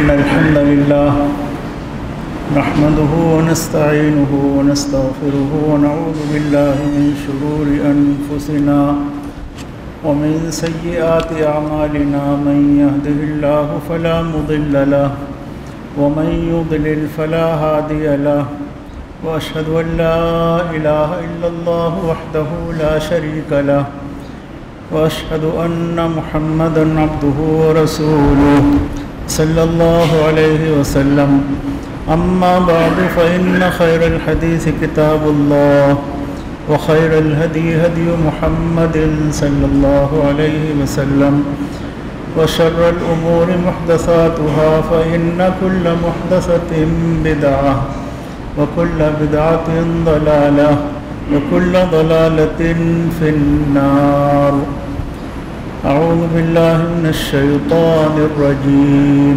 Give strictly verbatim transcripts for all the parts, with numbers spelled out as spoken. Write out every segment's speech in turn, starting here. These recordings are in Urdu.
إن الحمد لله نحمده ونستعينه ونستغفره ونعوذ بالله من شرور أنفسنا ومن سيئات أعمالنا من يهده الله فلا مضل له ومن يضلل فلا هادي له وأشهد أن لا إله إلا الله وحده لا شريك له وأشهد أن محمدًا عبده ورسوله صلى الله عليه وسلم أما بعد فإن خير الحديث كتاب الله وخير الهدي هدي محمد صلى الله عليه وسلم وشر الأمور محدثاتها فإن كل محدثة بدعة وكل بدعة ضلالة وكل ضلالة في النار أعوذ بالله من الشيطان الرجيم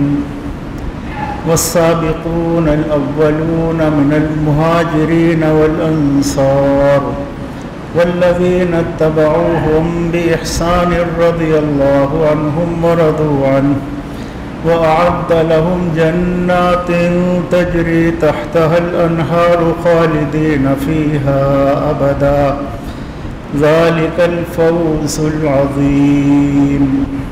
والسابقون الأولون من المهاجرين والأنصار والذين اتبعوهم بإحسان رضي الله عنهم ورضوا عنه وأعد لهم جنات تجري تحتها الأنهار خالدين فيها أبدا ذلك الفوز العظيم۔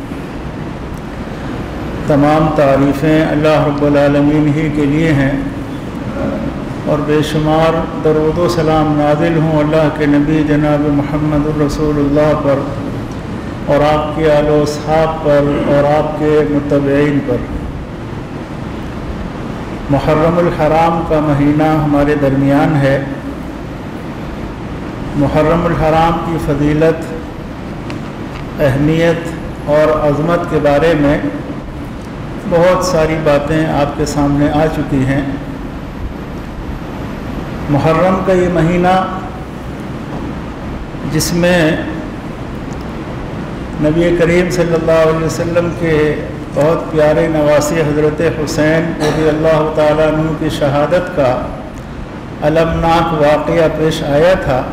تمام تعریفیں اللہ رب العالمین ہی کے لیے ہیں اور بے شمار درود و سلام نازل ہوں اللہ کے نبی جناب محمد الرسول اللہ پر اور آپ کے آل و اصحاب پر اور آپ کے متبعین پر۔ محرم الحرام کا مہینہ ہمارے درمیان ہے۔ محرم الحرام کی فضیلت، اہمیت اور عظمت کے بارے میں بہت ساری باتیں آپ کے سامنے آ چکی ہیں۔ محرم کا یہ مہینہ جس میں نبی کریم صلی اللہ علیہ وسلم کے بہت پیارے نواسی حضرت حسین رضی اللہ تعالیٰ عنہ کی شہادت کا المناک واقعہ پیش آیا تھا،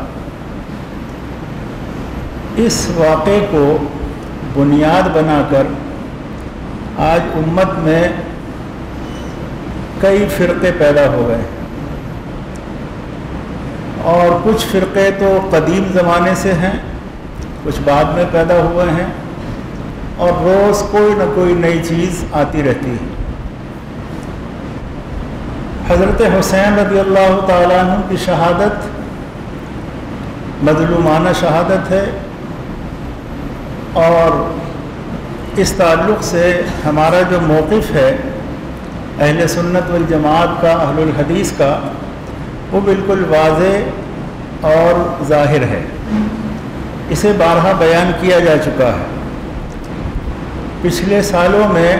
اس واقعے کو بنیاد بنا کر آج امت میں کئی فرقے پیدا ہو گئے اور کچھ فرقے تو قدیم زمانے سے ہیں، کچھ بعد میں پیدا ہوئے ہیں اور روز کوئی نہ کوئی نئی چیز آتی رہتی ہے۔ حضرت حسین رضی اللہ تعالیٰ عنہ کی شہادت مظلومانہ شہادت ہے اور اس تعلق سے ہمارا جو موقف ہے اہل سنت والجماعت کا، اہل الحدیث کا، وہ بالکل واضح اور ظاہر ہے۔ اسے بارہا بیان کیا جا چکا ہے۔ پچھلے سالوں میں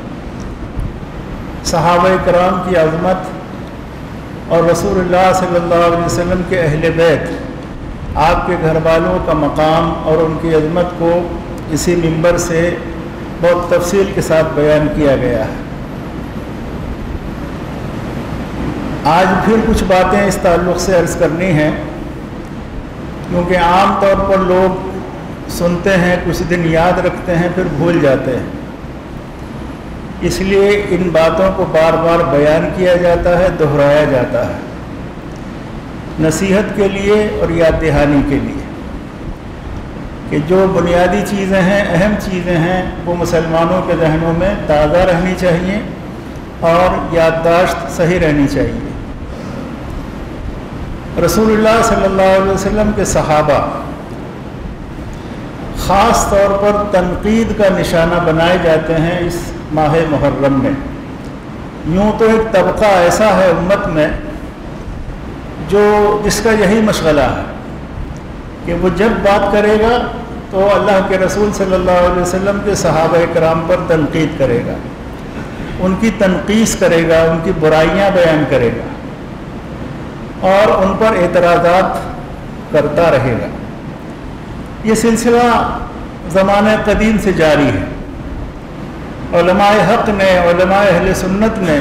صحابہ کرام کی عظمت اور رسول اللہ صلی اللہ علیہ وسلم کے اہل بیت، آپ کے گھر والوں کا مقام اور ان کی عظمت کو اسی منبر سے بہت تفصیل کے ساتھ بیان کیا گیا ہے۔ آج پھر کچھ باتیں اس تعلق سے عرض کرنی ہیں، کیونکہ عام طور پر لوگ سنتے ہیں، کچھ دن یاد رکھتے ہیں، پھر بھول جاتے ہیں۔ اس لیے ان باتوں کو بار بار بیان کیا جاتا ہے، دہرایا جاتا ہے، نصیحت کے لیے اور یاد دہانی کے لیے کہ جو بنیادی چیزیں ہیں، اہم چیزیں ہیں، وہ مسلمانوں کے ذہنوں میں تازہ رہنی چاہیے اور یادداشت صحیح رہنی چاہیے۔ رسول اللہ صلی اللہ علیہ وسلم کے صحابہ خاص طور پر تنقید کا نشانہ بنائے جاتے ہیں اس ماہ محرم میں۔ یوں تو ایک طبقہ ایسا ہے امت میں جو جس کا یہی مشغلہ ہے کہ وہ جب بات کرے گا تو اللہ کے رسول صلی اللہ علیہ وسلم کے صحابہ کرام پر تنقید کرے گا، ان کی تنقیص کرے گا، ان کی برائیاں بیان کرے گا اور ان پر اعتراضات کرتا رہے گا۔ یہ سلسلہ زمانہ قدیم سے جاری ہے۔ علماء حق نے، علماء اہل سنت نے،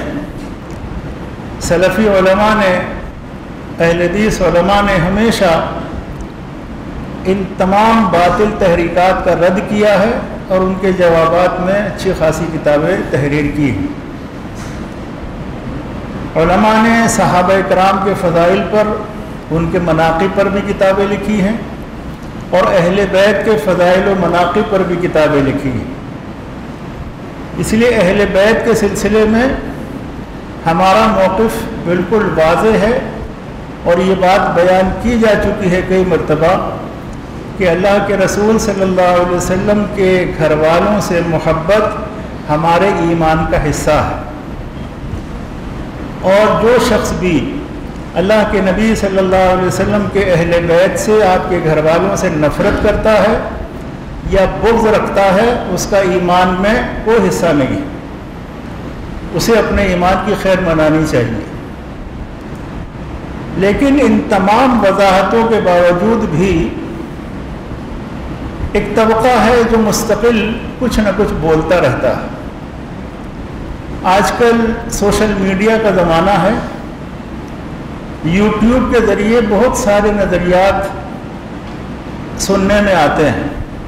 سلفی علماء نے، اہل حدیث علماء نے ہمیشہ ان تمام باطل تحریکات کا رد کیا ہے اور ان کے جوابات میں اچھی خاصی کتابیں تحریر کی ہیں۔ علماء نے صحابہ کرام کے فضائل پر، ان کے مناقب پر بھی کتابیں لکھی ہیں، اور اہل بیت کے فضائل و مناقب پر بھی کتابیں لکھی ہیں۔ اس لیے اہل بیت کے سلسلے میں ہمارا موقف بالکل واضح ہے، اور یہ بات بیان کی جا چکی ہے کئی مرتبہ کہ اللہ کے رسول صلی اللہ علیہ وسلم کے گھر والوں سے محبت ہمارے ایمان کا حصہ ہے، اور جو شخص بھی اللہ کے نبی صلی اللہ علیہ وسلم کے اہل بیت سے، آپ کے گھر والوں سے نفرت کرتا ہے یا بغض رکھتا ہے، اس کا ایمان میں کوئی حصہ نہیں ہے، اسے اپنے ایمان کی خیر منانی چاہیے۔ لیکن ان تمام وضاحتوں کے باوجود بھی ایک طبقہ ہے جو مستقل کچھ نہ کچھ بولتا رہتا ہے۔ آج کل سوشل میڈیا کا زمانہ ہے، یوٹیوب کے ذریعے بہت سارے نظریات سننے میں آتے ہیں،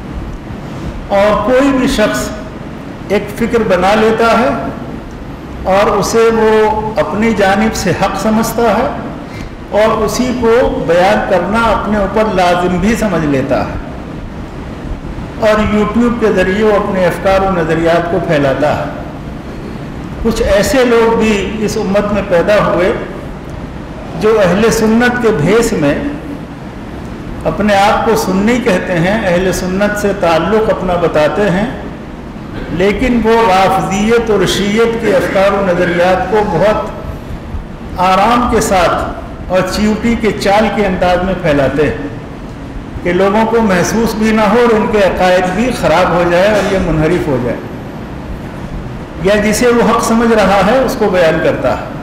اور کوئی بھی شخص ایک فکر بنا لیتا ہے اور اسے وہ اپنی جانب سے حق سمجھتا ہے، اور اسی کو بیان کرنا اپنے اوپر لازم بھی سمجھ لیتا ہے، اور یوٹیوب کے ذریعے وہ اپنے افکار و نظریات کو پھیلاتا ہے۔ کچھ ایسے لوگ بھی اس امت میں پیدا ہوئے جو اہل سنت کے بھیس میں اپنے آپ کو سنی کہتے ہیں، اہل سنت سے تعلق اپنا بتاتے ہیں، لیکن وہ رافضیت اور شیعت کے افکار و نظریات کو بہت آرام کے ساتھ اور چیوٹی کے چال کے انداز میں پھیلاتے ہیں کہ لوگوں کو محسوس بھی نہ ہو اور ان کے عقائد بھی خراب ہو جائے اور یہ منحرف ہو جائے، یا جسے وہ حق سمجھ رہا ہے اس کو بیان کرتا ہے۔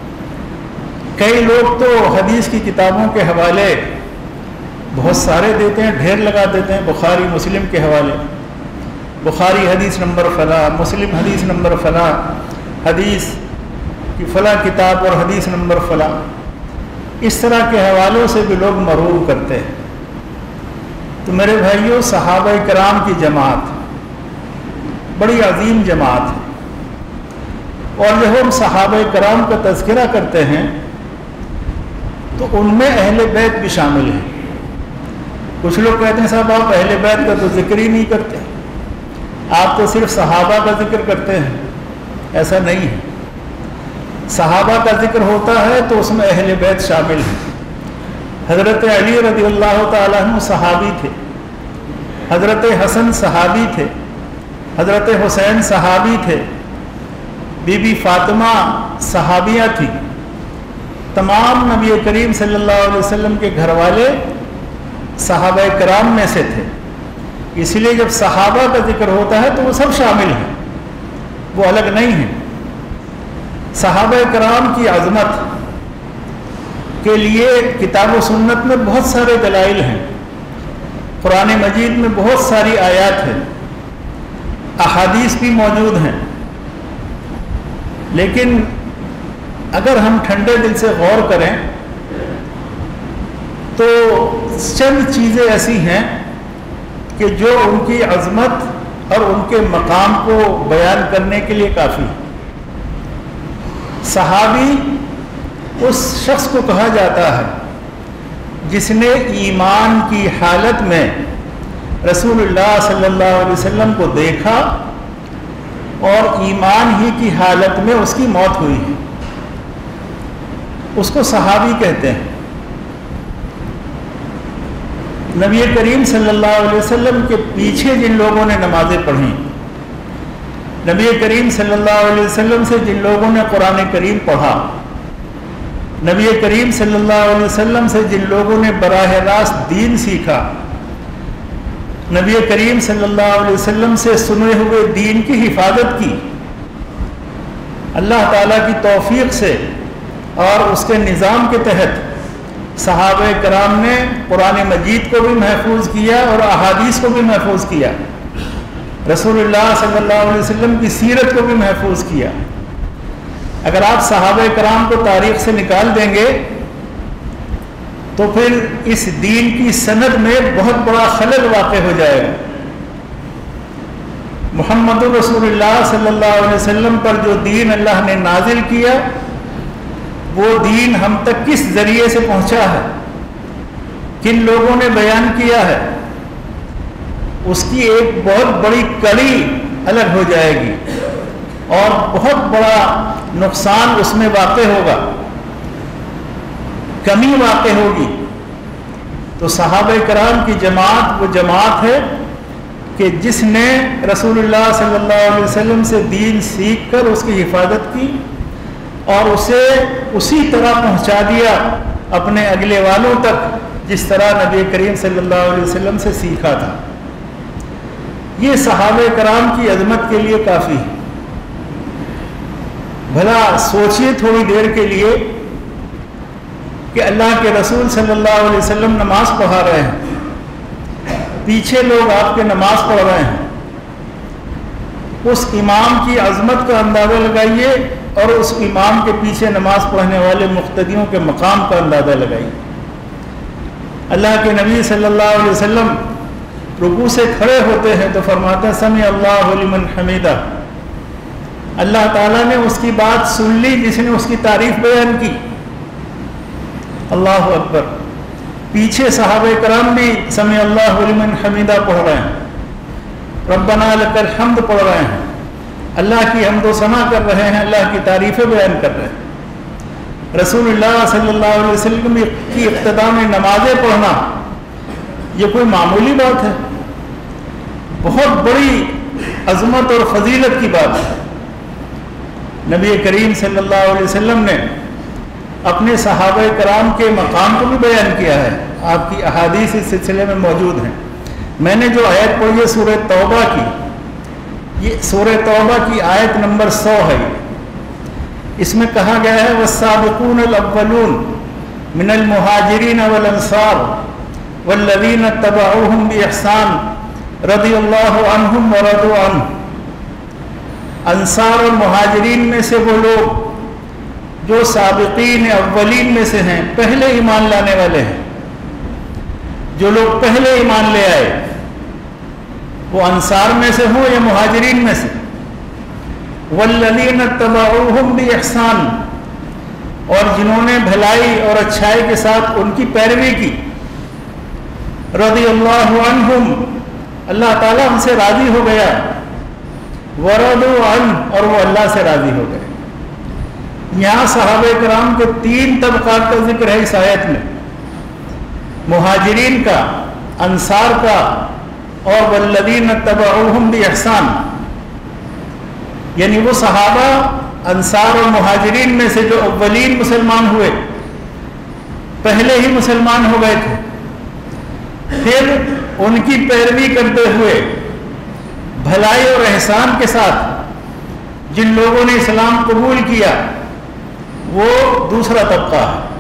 کئی لوگ تو حدیث کی کتابوں کے حوالے بہت سارے دیتے ہیں، ڈھیر لگا دیتے ہیں، بخاری مسلم کے حوالے، بخاری حدیث نمبر فلاں، مسلم حدیث نمبر فلاں، حدیث کی فلاں کتاب اور حدیث نمبر فلاں، اس طرح کے حوالوں سے بھی لوگ مرعوب کرتے ہیں۔ تو میرے بھائیوں، صحابہ کرام کی جماعت بڑی عظیم جماعت ہے، اور جب ہم صحابہ کرام کا تذکرہ کرتے ہیں تو ان میں اہل بیت بھی شامل ہیں۔ کچھ لوگ کہتے ہیں صاحب آپ اہل بیت کا تو ذکر ہی نہیں کرتے، آپ تو صرف صحابہ کا ذکر کرتے ہیں۔ ایسا نہیں ہے، صحابہ کا ذکر ہوتا ہے تو اس میں اہل بیت شامل ہیں۔ حضرت علی رضی اللہ تعالیٰ عنہ صحابی تھے، حضرت حسن صحابی تھے، حضرت حسین صحابی تھے، بی بی فاطمہ صحابیہ تھی، تمام نبی کریم صلی اللہ علیہ وسلم کے گھر والے صحابہ کرام میں سے تھے۔ اس لیے جب صحابہ کا ذکر ہوتا ہے تو وہ سب شامل ہیں، وہ الگ نہیں ہیں۔ صحابہ کرام کی عظمت کے لیے کتاب و سنت میں بہت سارے دلائل ہیں، قرآن مجید میں بہت ساری آیات ہیں، احادیث بھی موجود ہیں، لیکن اگر ہم ٹھنڈے دل سے غور کریں تو چند چیزیں ایسی ہیں کہ جو ان کی عظمت اور ان کے مقام کو بیان کرنے کے لیے کافی ہے۔ صحابی اس شخص کو کہا جاتا ہے جس نے ایمان کی حالت میں رسول اللہ صلی اللہ علیہ وسلم کو دیکھا اور ایمان ہی کی حالت میں اس کی موت ہوئی ہے، اس کو صحابی کہتے ہیں۔ نبی کریم صلی اللہ علیہ وسلم کے پیچھے جن لوگوں نے نمازیں پڑھیں، نبی کریم صلی اللہ علیہ وسلم سے جن لوگوں نے قرآن کریم پڑھا، نبی کریم صلی اللہ علیہ وسلم سے جن لوگوں نے براہ راست دین سیکھا، نبی کریم صلی اللہ علیہ وسلم سے سنے ہوئے دین کی حفاظت کی، اللہ تعالیٰ کی توفیق سے اور اس کے نظام کے تحت صحابہ کرام نے قرآن مجید کو بھی محفوظ کیا اور احادیث کو بھی محفوظ کیا، رسول اللہ صلی اللہ علیہ وسلم کی سیرت کو بھی محفوظ کیا۔ اگر آپ صحابہ کرام کو تاریخ سے نکال دیں گے تو پھر اس دین کی سند میں بہت بڑا خلل واقع ہو جائے گا۔ محمد رسول اللہ صلی اللہ علیہ وسلم پر جو دین اللہ نے نازل کیا وہ دین ہم تک کس ذریعے سے پہنچا ہے، کن لوگوں نے بیان کیا ہے، اس کی ایک بہت بڑی کڑی الگ ہو جائے گی اور بہت بڑا نقصان اس میں واقع ہوگا، کمی واقع ہوگی۔ تو صحابہ کرام کی جماعت وہ جماعت ہے کہ جس نے رسول اللہ صلی اللہ علیہ وسلم سے دین سیکھ کر اس کی حفاظت کی اور اسے اسی طرح پہنچا دیا اپنے اگلے والوں تک جس طرح نبی کریم صلی اللہ علیہ وسلم سے سیکھا تھا۔ یہ صحابہ کرام کی عظمت کے لیے کافی ہے۔ بھلا سوچئے تھوڑی دیر کے لیے کہ اللہ کے رسول صلی اللہ علیہ وسلم نماز پڑھا رہے ہیں، پیچھے لوگ آپ کے نماز پڑھ رہے ہیں، اس امام کی عظمت کا اندازہ لگائیے اور اس امام کے پیچھے نماز پڑھنے والے مقتدیوں کے مقام کا اندازہ لگائیے۔ اللہ کے نبی صلی اللہ علیہ وسلم رکوع سے کھڑے ہوتے ہیں تو فرماتے ہیں سمع اللہ لمن حمیدہ، اللہ تعالیٰ نے اس کی بات سن لی جس نے اس کی تعریف بیان کی، اللہ اکبر۔ پیچھے صحابہ کرام بھی سمع اللہ لمن حمیدہ پڑھ رہے ہیں، ربنا لک الحمد پڑھ رہے ہیں، اللہ کی حمد و ثنا کر رہے ہیں، اللہ کی تعریفیں بیان کر رہے ہیں۔ رسول اللہ صلی اللہ علیہ وسلم کی اقتداء میں نمازیں پڑھنا یہ کوئی معمولی بات ہے، بہت بڑی عظمت اور فضیلت کی بات ہے۔ نبی کریم صلی اللہ علیہ وسلم نے اپنے صحابہ کرام کے مقام کو بھی بیان کیا ہے، آپ کی احادیث اس سلسلے میں موجود ہیں۔ میں نے جو آیت پڑھی ہے سورہ توبہ کی، یہ سورہ توبہ کی آیت نمبر سو ہے، اس میں کہا گیا ہے والسابقون الاولون من المہاجرین والانصار والذین اتبعوہم باحسان رضی اللہ عنہم ورضوا عنہ۔ انصار اور مہاجرین میں سے وہ لوگ جو سابقین اولین میں سے ہیں، پہلے ایمان لانے والے ہیں، جو لوگ پہلے ایمان لے آئے، وہ انصار میں سے ہوں یا مہاجرین میں سے، والذین اتبعوہم باحسان، اور جنہوں نے بھلائی اور اچھائی کے ساتھ ان کی پیروی کی، رضی اللہ عنہم، اللہ تعالیٰ ان سے راضی ہو گیا، ورضوا عنہ، اور وہ اللہ سے راضی ہو گئے۔ یہاں صحابہ کرام کے تین طبقات کا ذکر ہے اس آیت میں، مہاجرین کا، انصار کا اور والذین اتبعوہم باحسان، یعنی وہ صحابہ انصار اور مہاجرین میں سے جو اولین مسلمان ہوئے، پہلے ہی مسلمان ہو گئے تھے، پھر ان کی پیروی کرتے ہوئے بھلائی اور احسان کے ساتھ جن لوگوں نے اسلام قبول کیا، وہ دوسرا طبقہ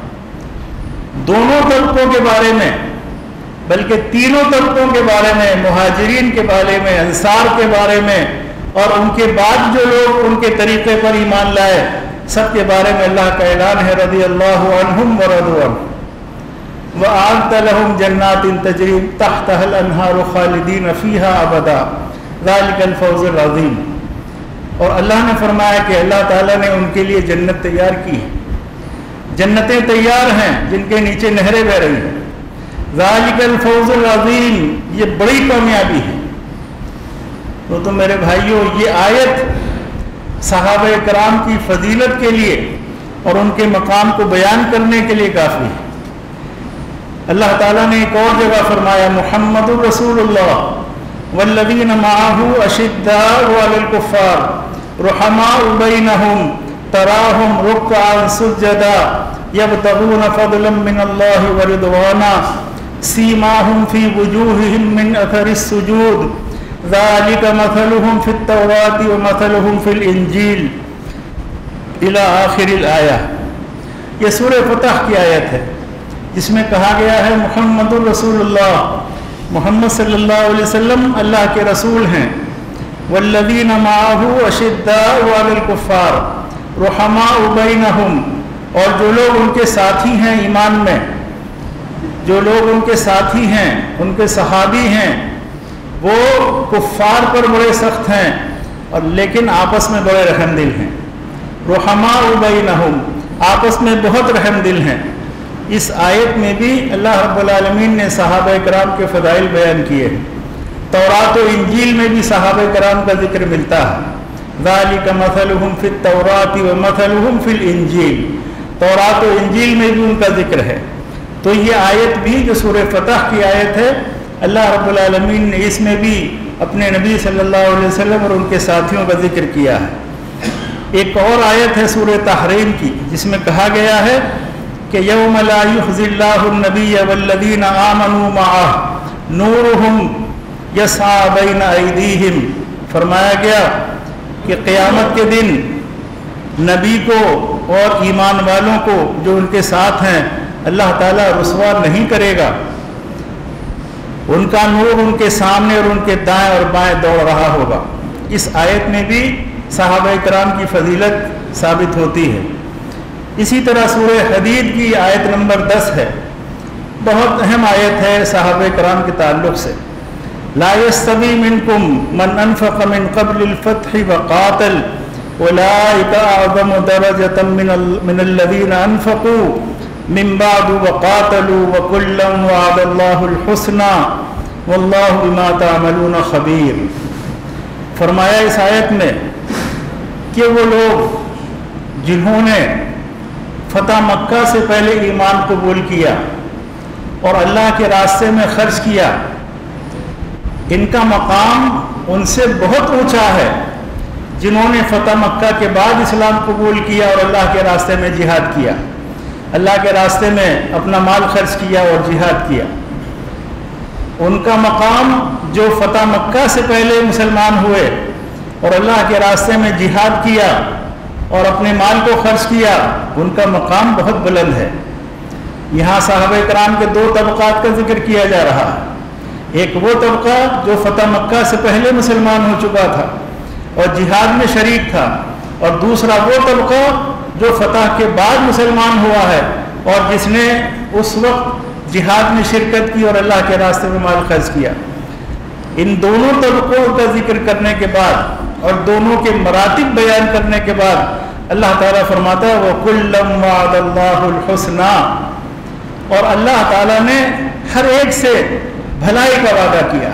ہے۔ دونوں طبقوں کے بارے میں، بلکہ تینوں طبقوں کے بارے میں، مہاجرین کے بارے میں، انصار کے بارے میں، اور ان کے بعد جو لوگ ان کے طریقے پر ایمان لائے، سب کے بارے میں اللہ کا اعلان ہے رضی اللہ عنہم ورضوا عنہ وَأَعَدَّ لَهُمْ جَنَّاتٍ تَجْرِي تَحْتَهَا الْأَنْهَارُ خَالِدِينَ فِيهَا أَبَدًا ذَلِكَ الْفَوْزُ الْعَظِيمُ۔ اور اللہ نے فرمایا کہ اللہ تعالیٰ نے ان کے لیے جنت تیار کی ہے، جنتیں تیار ہیں جن کے نیچے نہریں بہ رہی ہیں، ذَلِكَ الْفَوْزُ الْعَظِيمُ، یہ بڑی کامیابی ہے۔ تو تو میرے بھائیوں، یہ آیت صحابہ کرام کی فضیلت کے لیے اور ان کے مقام کو بیان کرنے کے لیے کافی ہے۔ اللہ تعالیٰ نے ایک اور جگہ فرمایا محمد رسول اللہ والذین معہ اشداء علی الکفار رحماء بینہم تراہم رکعا سجدا یبتغون فضلا من اللہ ورضوانا سیماہم فی وجوہہم من اثر السجود ذالک مثلہم فی التوراۃ ومثلہم فی الانجیل الی آخر الآیہ۔ یہ سورہ فتح کی آیت ہے جس میں کہا گیا ہے محمد الرسول اللہ، محمد صلی اللہ علیہ وسلم اللہ کے رسول ہیں، والذین معہ اشداء علی الکفار رحماء بینہم، اور جو لوگ ان کے ساتھی ہیں ایمان میں، جو لوگ ان کے ساتھی ہیں، ان کے صحابی ہیں، وہ کفار پر بڑے سخت ہیں اور لیکن آپس میں بڑے رحم دل ہیں۔ رحماء بینہم، آپس میں بہت رحم دل ہیں۔ اس آیت میں بھی اللہ رب العالمین نے صحابہ کرام کے فضائل بیان کیے ہیں۔ تورات و انجیل میں بھی صحابہ کرام کا ذکر ملتا ہے۔ ذالک مثلہم فی التوراۃ و مثلہم فی الانجیل، تورات و انجیل میں بھی ان کا ذکر ہے۔ تو یہ آیت بھی جو سورہ فتح کی آیت ہے، اللہ رب العالمین نے اس میں بھی اپنے نبی صلی اللہ علیہ وسلم اور ان کے ساتھیوں کا ذکر کیا ہے۔ ایک اور آیت ہے سورہ تحریم کی، جس میں کہا گیا ہے کہ یوم لا یخزی اللہ النبی والذین آمنوا معہ نورہم یسعی بین ایدیہم، فرمایا گیا کہ قیامت کے دن نبی کو اور ایمان والوں کو جو ان کے ساتھ ہیں اللہ تعالیٰ رسوا نہیں کرے گا، ان کا نور ان کے سامنے اور ان کے دائیں اور بائیں دوڑ رہا ہوگا۔ اس آیت میں بھی صحابہ کرام کی فضیلت ثابت ہوتی ہے۔ اسی طرح سورہ حدید کی آیت نمبر دس ہے، بہت اہم آیت ہے صحابہ کرام کے تعلق سے۔ لا یستوی منکم من انفق من قبل الفتح وقاتل اولئک اعظم درجۃ من الذین انفقوا من بعد وقاتلوا وکلا وعد اللہ الحسنى واللہ بما تعملون خبیر۔ فرمایا اس آیت میں کہ وہ لوگ جنہوں نے فتح مکہ سے پہلے ایمان قبول کیا اور اللہ کے راستے میں خرچ کیا، ان کا مقام ان سے بہت اونچا ہے جنہوں نے فتح مکہ کے بعد اسلام قبول کیا اور اللہ کے راستے میں جہاد کیا، اللہ کے راستے میں اپنا مال خرچ کیا اور جہاد کیا۔ ان کا مقام جو فتح مکہ سے پہلے مسلمان ہوئے اور اللہ کے راستے میں جہاد کیا اور اپنے مال کو خرچ کیا، ان کا مقام بہت بلند ہے۔ یہاں صحابہ کرام کے دو طبقات کا ذکر کیا جا رہا ہے، ایک وہ طبقہ جو فتح مکہ سے پہلے مسلمان ہو چکا تھا اور جہاد میں شریک تھا، اور دوسرا وہ طبقہ جو فتح کے بعد مسلمان ہوا ہے اور جس نے اس وقت جہاد میں شرکت کی اور اللہ کے راستے میں مال خرچ کیا۔ ان دونوں طبقوں کا ذکر کرنے کے بعد اور دونوں کے مراتب بیان کرنے کے بعد اللہ تعالیٰ فرماتا ہے وَكُلًّا وَعَدَ اللَّهُ الْحُسْنَى، اور اللہ تعالیٰ نے ہر ایک سے بھلائی کا وعدہ کیا،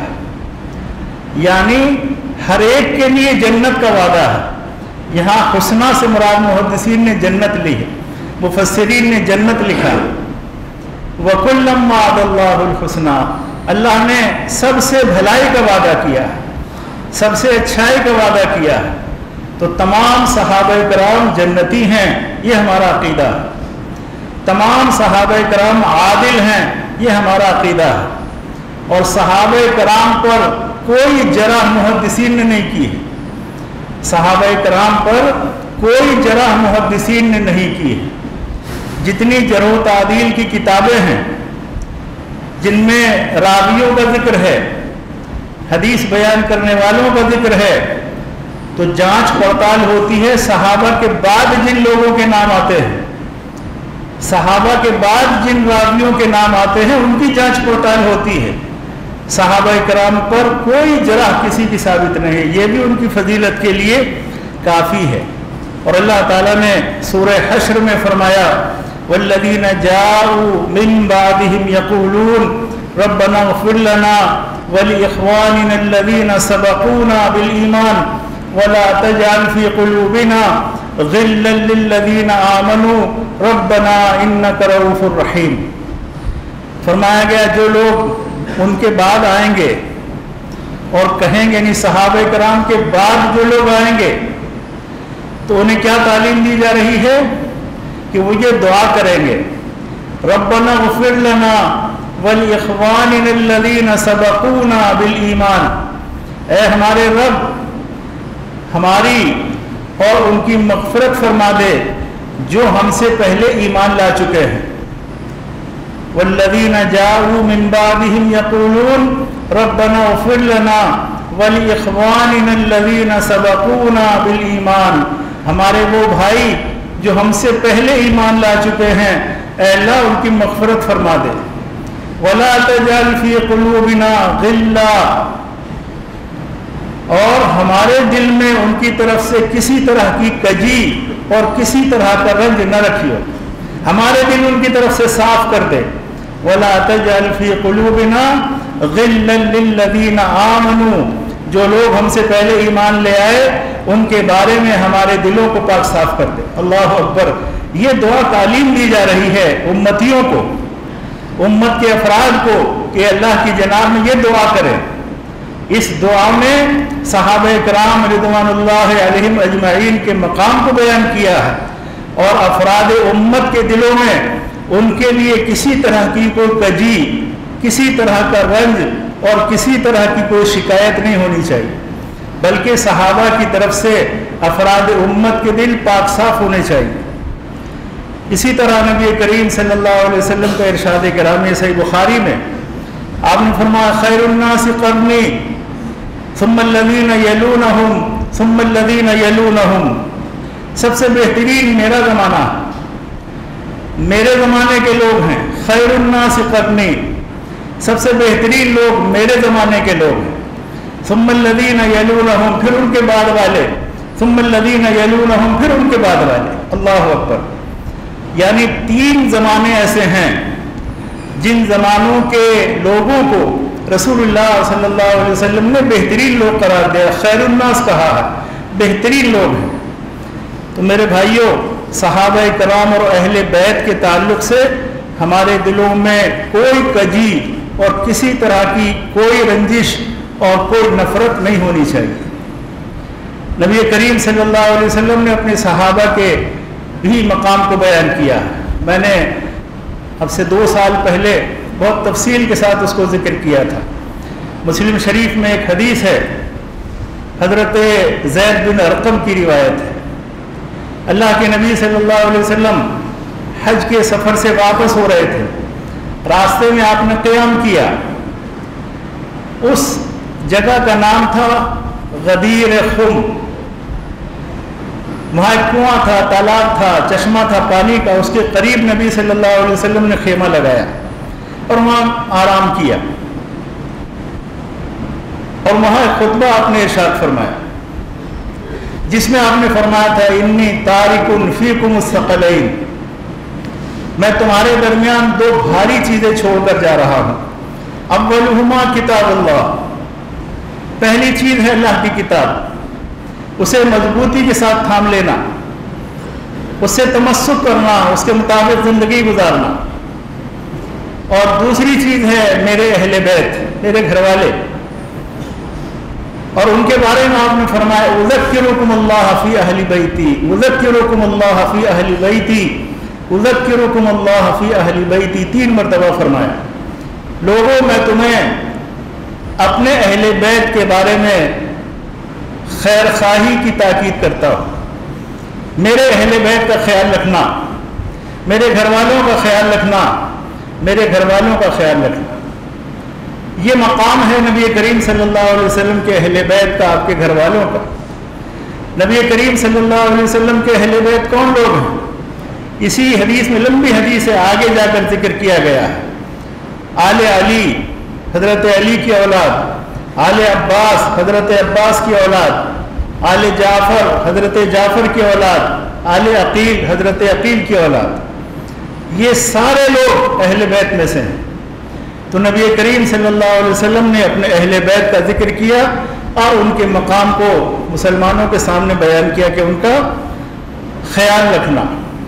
یعنی ہر ایک کے لیے جنت کا وعدہ ہے۔ یہاں حسنہ سے مراد محدثین نے جنت لی ہے، مفسرین نے جنت لکھا ہے۔ وَكُلًّا وَعَدَ اللَّهُ الْحُسْنَى، اللہ نے سب سے بھلائی کا وعدہ کیا ہے، سب سے اچھائی کا وعدہ کیا ہے۔ تو تمام صحابہ کرام جنتی ہیں، یہ ہمارا عقیدہ ہے۔ تمام صحابہ کرام عادل ہیں، یہ ہمارا عقیدہ ہے۔ اور صحابہ کرام پر کوئی جرح محدثین نے نہیں کی ہے، صحابہ کرام پر کوئی جرح محدثین نے نہیں کی ہے۔ جتنی جرح و تعدیل کی کتابیں ہیں جن میں راویوں کا ذکر ہے، حدیث بیان کرنے والوں کا ذکر ہے، تو جانچ پڑتال ہوتی ہے صحابہ کے بعد جن لوگوں کے نام آتے ہیں، صحابہ کے بعد جن راویوں کے نام آتے ہیں ان کی جانچ پڑتال ہوتی ہے۔ صحابہ کرام پر کوئی جرح کسی کی ثابت نہیں ہے، یہ بھی ان کی فضیلت کے لیے کافی ہے۔ اور اللہ تعالیٰ نے سورہ حشر میں فرمایا والذین جاءوا من بعدهم یقولون ربنا اغفر لنا ولاخواننا الذین سبقونا بالایمان ولا تجعل في قلوبنا غلا للذین آمنوا ربنا انک رؤوف رحیم۔ فرمایا گیا جو لوگ ان کے بعد آئیں گے اور کہیں گے، یعنی صحابہ کرام کے بعد جو لوگ آئیں گے تو انہیں کیا تعلیم دی جا رہی ہے کہ وہ یہ دعا کریں گے ربنا اغفر لنا ولاخواننا الذین سبقونا بالایمان، اے ہمارے رب ہماری اور ان کی مغفرت فرما دے جو ہم سے پہلے ایمان لا چکے ہیں۔ والذین جاءوا من بعدهم یقولون ربنا اغفر لنا ولاخواننا الذین سبقونا بالایمان، ہمارے وہ بھائی جو ہم سے پہلے ایمان لا چکے ہیں اے اللہ ان کی مغفرت فرما دے۔ ولا تجعل فی قلوبنا غلا، اور ہمارے دل میں ان کی طرف سے کسی طرح کی کجی اور کسی طرح کا رنج نہ رکھیو، ہمارے دل ان کی طرف سے صاف کر دے۔ وَلَا تَجْعَلْ فِي قُلُوبِنَا غِلًّا لِّلَّذِينَ آمَنُوا، جو لوگ ہم سے پہلے ایمان لے آئے ان کے بارے میں ہمارے دلوں کو پاک صاف کر دے۔ اللہ اکبر! یہ دعا تعلیم دی جا رہی ہے امتیوں کو، امت کے افراد کو، کہ اللہ کی جناب میں یہ دعا کریں۔ اس دعا میں صحابہ کرام رضوان اللہ علیہم اجمعین کے مقام کو بیان کیا ہے، اور افراد امت کے دلوں میں ان کے لیے کسی طرح کی کوئی کجی، کسی طرح کا رنج اور کسی طرح کی کوئی شکایت نہیں ہونی چاہیے، بلکہ صحابہ کی طرف سے افراد امت کے دل پاک صاف ہونے چاہیے۔ اسی طرح نبی کریم صلی اللہ علیہ وسلم کا ارشاد گرامی صحیح بخاری میں آپ نے فرمایا خیر الناس قرنی ثم الذین یلونہم ثم الذین یلونہم، سب سے بہترین میرا زمانہ، میرے زمانے کے لوگ ہیں۔ خیر الناس قرنی، سب سے بہترین لوگ میرے زمانے کے لوگ ہیں۔ ثم الذین یلونہم، پھر ان کے بعد والے، ثم الذین یلونہم، پھر ان کے بعد والے۔ اللہ اکبر! یعنی تین زمانے ایسے ہیں جن زمانوں کے لوگوں کو رسول اللہ صلی اللہ علیہ وسلم نے بہترین لوگ قرار دیا، خیر الناس کہا ہے، بہترین لوگ ہیں۔ تو میرے بھائیوں، صحابہ کرام اور اہل بیت کے تعلق سے ہمارے دلوں میں کوئی کجی اور کسی طرح کی کوئی رنجش اور کوئی نفرت نہیں ہونی چاہیے۔ نبی کریم صلی اللہ علیہ وسلم نے اپنے صحابہ کے بھی مقام کو بیان کیا ہے۔ میں نے اب سے دو سال پہلے بہت تفصیل کے ساتھ اس کو ذکر کیا تھا۔ مسلم شریف میں ایک حدیث ہے، حضرت زید بن ارقم کی روایت ہے۔ اللہ کے نبی صلی اللہ علیہ وسلم حج کے سفر سے واپس ہو رہے تھے، راستے میں آپ نے قیام کیا۔ اس جگہ کا نام تھا غدیر خم، وہاں ایک کنواں تھا، تالاب تھا، چشمہ تھا پانی کا، اس کے قریب نبی صلی اللہ علیہ وسلم نے خیمہ لگایا اور وہاں آرام کیا، اور وہاں ایک خطبہ آپ نے ارشاد فرمایا جس میں آپ نے فرمایا تھا انی تارک فیکم الثقلین، میں تمہارے درمیان دو بھاری چیزیں چھوڑ کر جا رہا ہوں۔ اولہما کتاب اللہ، پہلی چیز ہے اللہ کی کتاب، اسے مضبوطی کے ساتھ تھام لینا، اس سے تمسک کرنا، اس کے مطابق زندگی گزارنا۔ اور دوسری چیز ہے میرے اہل بیت، میرے گھر والے، اور ان کے بارے میں آپ نے فرمایا اذکرکم اللہ فی اہل بیتی، اذکرکم اللہ فی اہل بیتی، اذکرکم اللہ فی اہل بیتی، تین مرتبہ فرمایا۔ لوگوں میں تمہیں اپنے اہل بیت کے بارے میں خیر خواہی کی تاکید کرتا ہوں، میرے اہل بیت کا خیال رکھنا، میرے گھر والوں کا خیال رکھنا، میرے گھر والوں کا خیال رکھنا۔ یہ مقام ہے نبی کریم صلی اللہ علیہ وسلم کے اہل بیت کا، آپ کے گھر والوں کا۔ نبی کریم صلی اللہ علیہ وسلم کے اہل بیت کون لوگ ہیں؟ اسی حدیث میں، لمبی حدیث ہے، آگے جا کر ذکر کیا گیا ہے۔ آل علی، حضرت علی کی اولاد، آل عباس، حضرت عباس کی اولاد، آل جعفر، حضرت جعفر کی اولاد، آل عقیل، حضرت عقیل کی اولاد، یہ سارے لوگ اہل بیت میں سے ہیں۔ تو نبی کریم صلی اللہ علیہ وسلم نے اپنے اہل بیت کا ذکر کیا اور ان کے مقام کو مسلمانوں کے سامنے بیان کیا کہ ان کا خیال رکھنا۔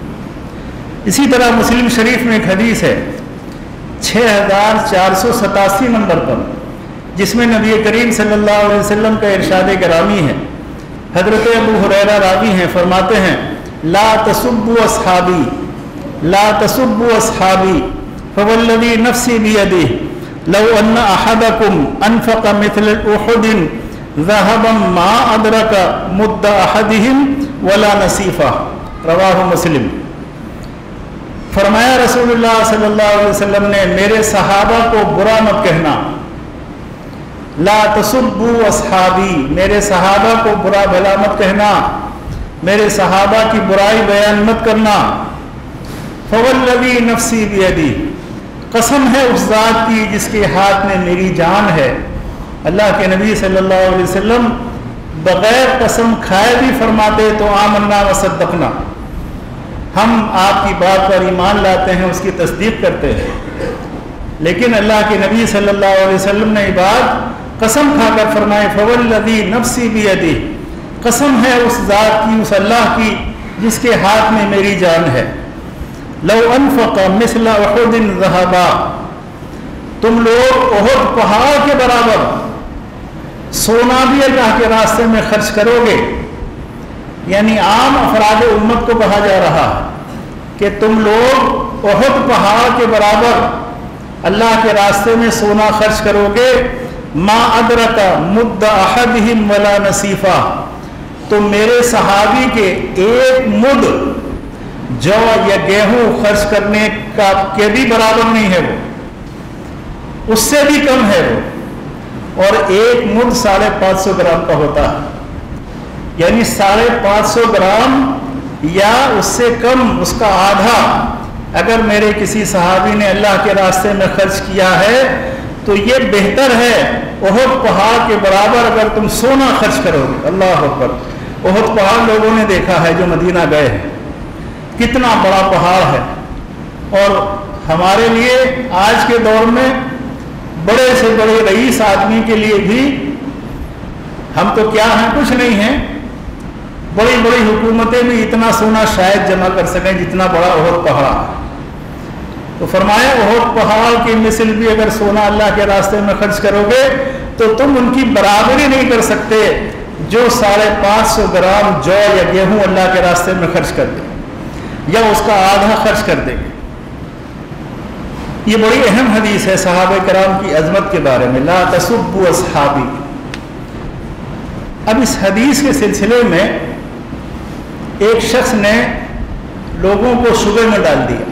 اسی طرح مسلم شریف میں ایک حدیث ہے چھ ہزار چار سو ستاسی نمبر پر، جس میں نبی کریم صلی اللہ علیہ وسلم کا ارشاد گرامی ہے۔ حضرت ابو ہریرہ راوی ہیں، فرماتے ہیں لا تسبوا اصحابی، لا تسبوا اصحابی فوالذی نفسی بیدہ لو ان احدکم انفق مثل احد ذهبا ما ادرک مد احدهم ولا نصیفہ، رواہ مسلم۔ فرمایا رسول اللہ صلی اللہ علیہ وسلم نے، میرے صحابہ کو برا مت کہنا، لا تسبوا اصحابی، میرے صحابہ کو برا بھلا مت کہنا، میرے صحابہ کی برائی بیان مت کرنا۔ فوالذی نفسی بیدہ، قسم ہے اس ذات کی جس کے ہاتھ میں میری جان ہے۔ اللہ کے نبی صلی اللہ علیہ وسلم بغیر قسم کھائے بھی فرماتے تو آمنا و صدقنا، ہم آپ کی بات پر ایمان لاتے ہیں، اس کی تصدیق کرتے ہیں، لیکن اللہ کے نبی صلی اللہ علیہ وسلم نے یہ بات قسم کھا کر فرمائے فوالذی نفسی بیدی، قسم ہے اس ذات کی، اس اللہ کی جس کے ہاتھ میں میری جان ہے، لو انفق مثل احد ذہبا، تم لوگ احد پہاڑ کے برابر سونا بھی اللہ کے راستے میں خرچ کرو گے، یعنی عام افراد امت کو کہا جا رہا ہے کہ تم لوگ احد پہاڑ کے برابر اللہ کے راستے میں سونا خرچ کرو گے، ما ادرک مد احدہم ولا نصیفہ، تو میرے صحابی کے ایک مد جو یا گیہوں خرچ کرنے کا کے بھی برابر نہیں ہے، وہ اس سے بھی کم ہے وہ، اور ایک مد ساڑھے پانچ سو گرام کا ہوتا ہے، یعنی ساڑھے پانچ سو گرام یا اس سے کم، اس کا آدھا اگر میرے کسی صحابی نے اللہ کے راستے میں خرچ کیا ہے تو یہ بہتر ہے احد پہاڑ کے برابر اگر تم سونا خرچ کرو گے۔ اللہ اکبر، احد پہاڑ لوگوں نے دیکھا ہے جو مدینہ گئے ہیں، کتنا بڑا پہاڑ ہے، اور ہمارے لیے آج کے دور میں بڑے سے بڑے رئیس آدمی کے لیے بھی ہم تو کیا ہیں، کچھ نہیں ہیں، بڑی بڑی حکومتیں بھی اتنا سونا شاید جمع کر سکیں جتنا بڑا احد پہاڑ ہے۔ تو فرمایا احد پہاڑ کی مثل بھی اگر سونا اللہ کے راستے میں خرچ کرو گے تو تم ان کی برابری نہیں کر سکتے جو ساڑھے پانچ سو گرام جو یا گیہوں اللہ کے راستے میں خرچ کر دے یا اس کا آدھا خرچ کر دے گے۔ یہ بڑی اہم حدیث ہے صحابہ کرام کی عظمت کے بارے میں، لا تسبوا اصحابی۔ اب اس حدیث کے سلسلے میں ایک شخص نے لوگوں کو شبہ میں ڈال دیا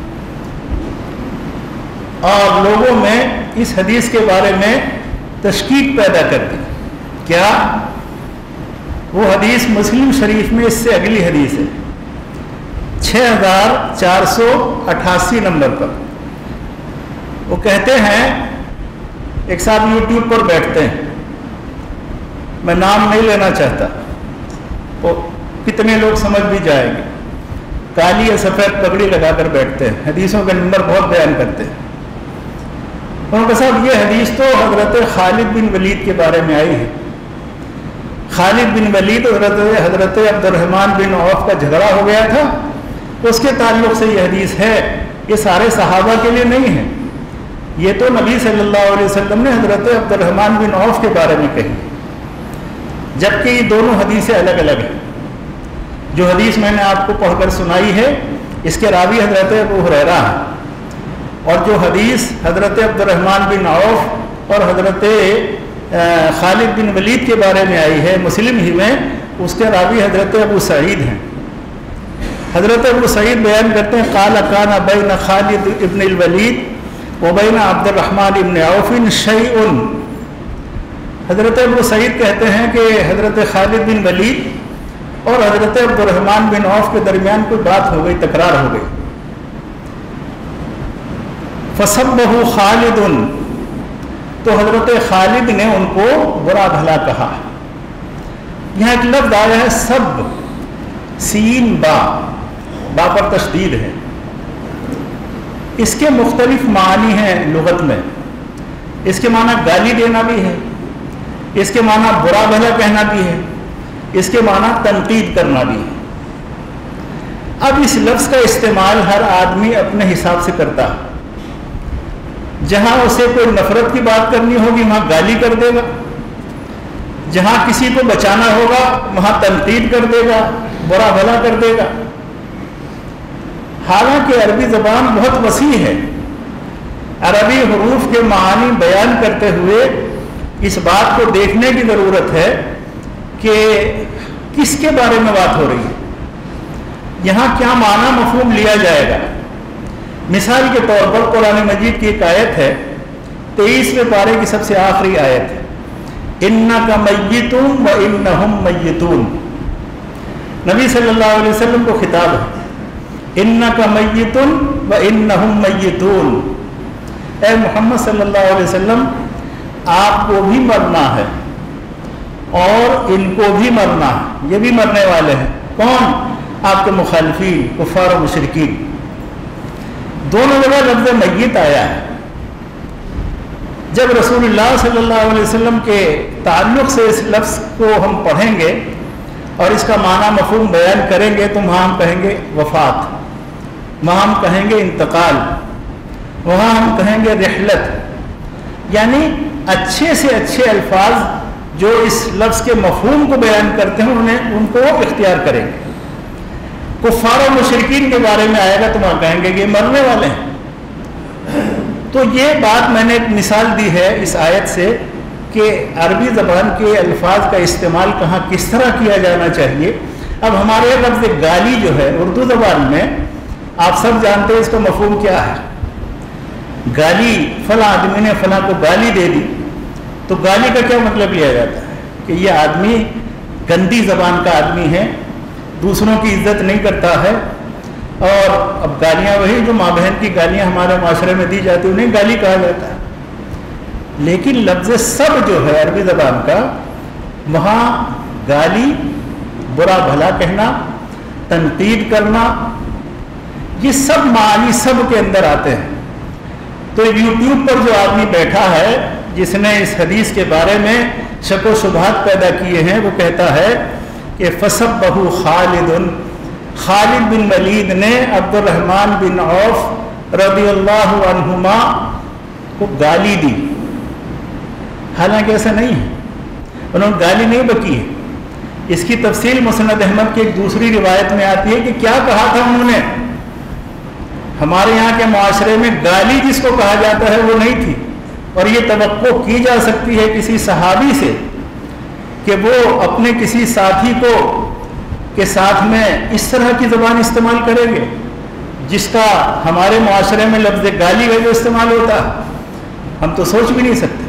اور لوگوں میں اس حدیث کے بارے میں تشکیک پیدا کر دی۔ کیا؟ وہ حدیث مسلم شریف میں اس سے اگلی حدیث ہے، چھ ہزار چار سو اٹھاسی نمبر پر۔ وہ کہتے ہیں، ایک صاحب یوٹیوب پر بیٹھتے ہیں، میں نام نہیں لینا چاہتا، وہ کتنے لوگ سمجھ بھی جائیں گے، کالی یا سفید پگڑی لگا کر بیٹھتے ہیں، حدیثوں کے نمبر بہت بیان کرتے ہیں۔ انہوں نے کہا صاحب یہ حدیث تو حضرت خالد بن ولید کے بارے میں آئی ہے، خالد بن ولید حضرت حضرت عبد الرحمن بن عوف کا جھگڑا ہو گیا تھا، اس کے تعلق سے یہ حدیث ہے، یہ سارے صحابہ کے لیے نہیں ہے، یہ تو نبی صلی اللہ علیہ وسلم نے حضرت عبد الرحمن بن عوف کے بارے میں کہی، جبکہ یہ دونوں حدیثیں الگ الگ ہیں۔ جو حدیث میں نے آپ کو پڑھ کر سنائی ہے اس کے راوی حضرت ابو ہریرہ ہیں، اور جو حدیث حضرت عبد الرحمن بن عوف اور حضرت خالد بن ولید کے بارے میں آئی ہے مسلم ہی میں، اس کے راوی حضرت ابو سعید ہیں۔ حضرت ابو سعید بیان کرتے ہیں قال کان بین خالد ابن الولید و بین عبد الرحمن ابن عوف شیء، حضرت ابو سعید کہتے ہیں کہ حضرت خالد بن ولید اور حضرت عبد الرحمن بن عوف کے درمیان کوئی بات ہو گئی، تکرار ہو گئی، فسبہ خالد، تو حضرت خالد نے ان کو برا بھلا کہا۔ یہاں ایک لفظ آیا ہے سب، سین با، با پر تشدید ہے، اس کے مختلف معنی ہیں لغت میں، اس کے معنی گالی دینا بھی ہے، اس کے معنی برا بھلا کہنا بھی ہے، اس کے معنی تنقید کرنا بھی ہے۔ اب اس لفظ کا استعمال ہر آدمی اپنے حساب سے کرتا ہے، جہاں اسے کوئی نفرت کی بات کرنی ہوگی وہاں گالی کر دے گا، جہاں کسی کو بچانا ہوگا وہاں تنقید کر دے گا، برا بھلا کر دے گا۔ حالانکہ عربی زبان بہت وسیع ہے، عربی حروف کے معانی بیان کرتے ہوئے اس بات کو دیکھنے کی ضرورت ہے کہ کس کے بارے میں بات ہو رہی ہے، یہاں کیا معنی مفہوم لیا جائے گا۔ مثال کے طور پر قرآن مجید کی ایک آیت ہے، تیئیسویں پارے کی سب سے آخری آیت ہے، اِنَّكَ مَيِّتٌ وَإِنَّهُمْ مَيِّتُونَ، نبی صلی اللہ علیہ وسلم کو خطاب ہے، اِنَّكَ مَيِّتٌ وَإِنَّهُمْ مَيِّتُونَ، اے محمد صلی اللہ علیہ وسلم آپ کو بھی مرنا ہے اور ان کو بھی مرنا ہے، یہ بھی مرنے والے ہیں۔ کون؟ آپ کے مخالفین کفار و مشرکین، دونوں جگہ لفظ میت آیا ہے۔ جب رسول اللہ صلی اللہ علیہ وسلم کے تعلق سے اس لفظ کو ہم پڑھیں گے اور اس کا معنی مفہوم بیان کریں گے تو وہاں ہم کہیں گے وفات، وہاں ہم کہیں گے انتقال، وہاں ہم کہیں گے رحلت، یعنی اچھے سے اچھے الفاظ جو اس لفظ کے مفہوم کو بیان کرتے ہیں انہیں ان کو اختیار کریں گے۔ کفار و مشرکین کے بارے میں آئے گا تو وہاں کہیں گے کہ یہ مرنے والے ہیں۔ تو یہ بات میں نے ایک مثال دی ہے اس آیت سے کہ عربی زبان کے الفاظ کا استعمال کہاں کس طرح کیا جانا چاہیے۔ اب ہمارے لفظ گالی جو ہے اردو زبان میں آپ سب جانتے ہیں اس کا مفہوم کیا ہے۔ گالی، فلاں آدمی نے فلاں کو گالی دے دی، تو گالی کا کیا مطلب لیا جاتا ہے کہ یہ آدمی گندی زبان کا آدمی ہے، دوسروں کی عزت نہیں کرتا ہے۔ اور اب گالیاں وہی جو ماں بہن کی گالیاں ہمارے معاشرے میں دی جاتی ہیں انہیں گالی کہا جاتا ہے۔ لیکن لفظ سب جو ہے عربی زبان کا، وہاں گالی، برا بھلا کہنا، تنقید کرنا، یہ سب معنی سب کے اندر آتے ہیں۔ تو یوٹیوب پر جو آدمی بیٹھا ہے جس نے اس حدیث کے بارے میں شک و شبہات پیدا کیے ہیں، وہ کہتا ہے کہ فَسَبَّهُ خالد، خالد بن ولید نے عبد الرحمن بن عوف رضی اللہ عنہما کو گالی دی۔ حالانکہ ایسا نہیں ہے، انہوں نے گالی نہیں بکی ہے۔ اس کی تفصیل مسند احمد کی ایک دوسری روایت میں آتی ہے کہ کیا کہا تھا انہوں نے۔ ہمارے یہاں کے معاشرے میں گالی جس کو کہا جاتا ہے وہ نہیں تھی، اور یہ توقع کی جا سکتی ہے کسی صحابی سے کہ وہ اپنے کسی ساتھی کو کے ساتھ میں اس طرح کی زبان استعمال کریں گے جس کا ہمارے معاشرے میں لفظ گالی ہے جو استعمال ہوتا ہے، ہم تو سوچ بھی نہیں سکتے۔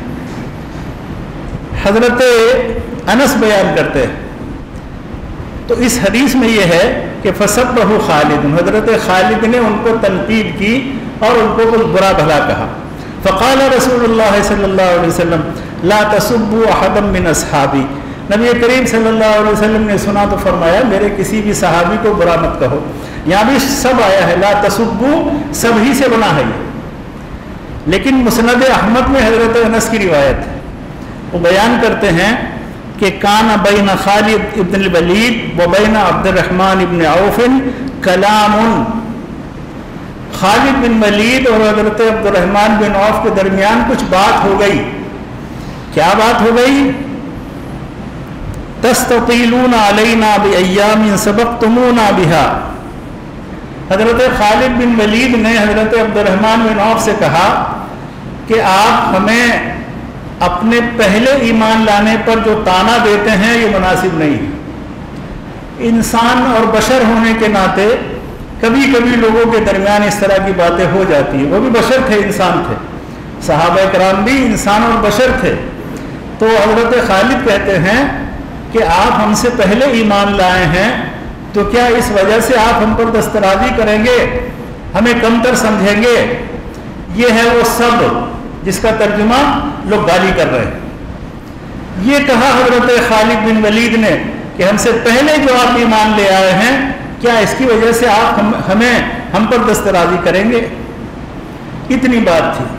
حضرت انس بیان کرتے ہیں تو اس حدیث میں یہ ہے کہ فَسَبَّهُ خالد، حضرت خالد نے ان کو تنقید کی اور ان کو کچھ برا بھلا کہا۔ فقال رسول اللہ صلی اللہ علیہ وسلم لا تسبوا احدا من اصحابی، نبی کریم صلی اللہ علیہ وسلم نے سنا تو فرمایا میرے کسی بھی صحابی کو برا مت کہو۔ یہاں بھی سب آیا ہے، لا تسبوا سب ہی سے بنا ہے یہ، لیکن مسند احمد میں حضرت انس کی روایت ہے، وہ بیان کرتے ہیں کہ کان بین خالد ابن الولید و بین عبد الرحمن ابن عوف کلام، خالد بن ولید اور حضرت عبد الرحمن بن عوف کے درمیان کچھ بات ہو گئی۔ کیا بات ہو گئی؟ تستطیلون علینا بایام سبقتمونا بہا، حضرت خالد بن ولید نے حضرت عبد الرحمن بن عوف سے کہا کہ آپ ہمیں اپنے پہلے ایمان لانے پر جو طعنہ دیتے ہیں یہ مناسب نہیں ہے۔ انسان اور بشر ہونے کے ناطے کبھی کبھی لوگوں کے درمیان اس طرح کی باتیں ہو جاتی ہیں، وہ بھی بشر تھے، انسان تھے، صحابہ کرام بھی انسان اور بشر تھے۔ تو حضرت خالد کہتے ہیں کہ آپ ہم سے پہلے ایمان لائے ہیں تو کیا اس وجہ سے آپ ہم پر دسترازی کریں گے، ہمیں کمتر سمجھیں گے؟ یہ ہے وہ سب جس کا ترجمہ لوگ گالی کر رہے ہیں۔ یہ کہا حضرت خالد بن ولید نے کہ ہم سے پہلے جو آپ ایمان لے آئے ہیں کیا اس کی وجہ سے آپ ہم ہمیں ہم پر دسترازی کریں گے؟ اتنی بات تھی۔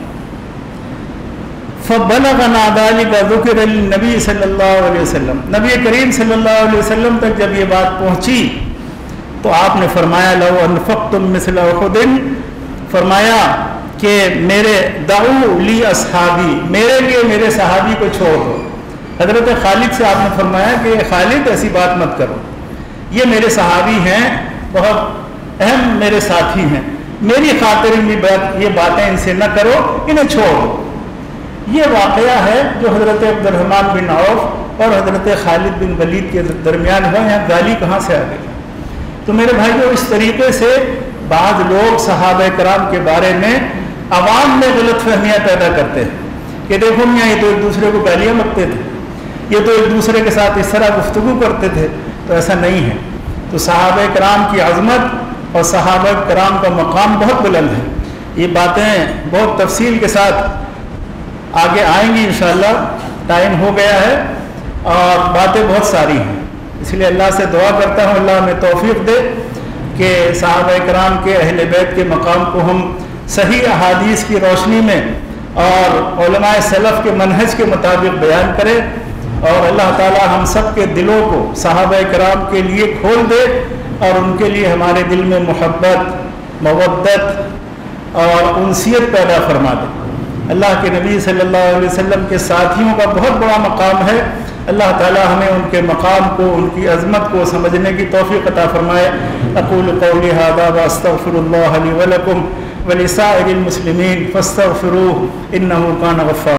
فَبَلَغَنَا ذَلِكَ ذُكِرَ لِلنَّبِي صلی اللہ علیہ وسلم، نبی کریم صلی اللہ علیہ وسلم تک جب یہ بات پہنچی تو آپ نے فرمایا لَوْ أَنفَقْتُم مِثْلَ أُحُدٍ، فرمایا کہ میرے دعو لی اصحابی، میرے لیے میرے صحابی کو چھوڑ دو۔ حضرت خالد سے آپ نے فرمایا کہ خالد ایسی بات مت کرو، یہ میرے صحابی ہیں، بہت اہم میرے ساتھی ہیں، میری خاطر یہ باتیں ان سے نہ کرو، انہیں چھوڑو۔ یہ واقعہ ہے جو حضرت عبد الرحمن بن عوف اور حضرت خالد بن ولید کے درمیان ہوا۔ یہاں گالی کہاں سے آ گئی؟ تو میرے بھائیو اس طریقے سے بعض لوگ صحابہ کرام کے بارے میں عوام میں غلط فہمیاں پیدا کرتے ہیں کہ دیکھو میاں یہ تو ایک دوسرے کو گالیاں بکتے تھے، یہ تو ایک دوسرے کے ساتھ اس طرح گفتگو کرتے تھے، تو ایسا نہیں ہے۔ تو صحابہ کرام کی عظمت اور صحابہ کرام کا مقام بہت بلند ہے۔ یہ باتیں بہت تفصیل کے ساتھ آگے آئیں گی انشاءاللہ، ٹائم ہو گیا ہے اور باتیں بہت ساری ہیں، اس لیے اللہ سے دعا کرتا ہوں اللہ ہمیں توفیق دے کہ صحابہ کرام کے اہل بیت کے مقام کو ہم صحیح احادیث کی روشنی میں اور علماء سلف کے منہج کے مطابق بیان کریں، اور اللہ تعالی ہم سب کے دلوں کو صحابہ کرام کے لیے کھول دے اور ان کے لیے ہمارے دل میں محبت، مودت اور انسیت پیدا فرما دے۔ اللہ کے نبی صلی اللہ علیہ وسلم کے ساتھیوں کا بہت بڑا مقام ہے، اللہ تعالی ہمیں ان کے مقام کو، ان کی عظمت کو سمجھنے کی توفیق عطا فرمائے۔ اقول قولی ھذا واستغفر اللہ لی ولکم ولسائر المسلمین فاستغفروہ انہ کان غفارا۔